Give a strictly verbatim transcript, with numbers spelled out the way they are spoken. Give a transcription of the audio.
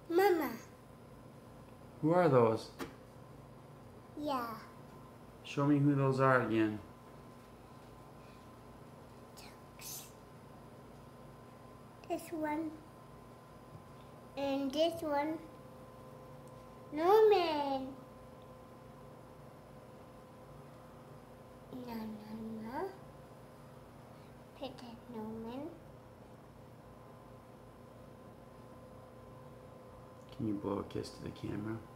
Mama. Who are those? Yeah. Show me who those are again. Ducks. This one. And this one. Snowman. No, no, no. Put that snowman. Can you blow a kiss to the camera?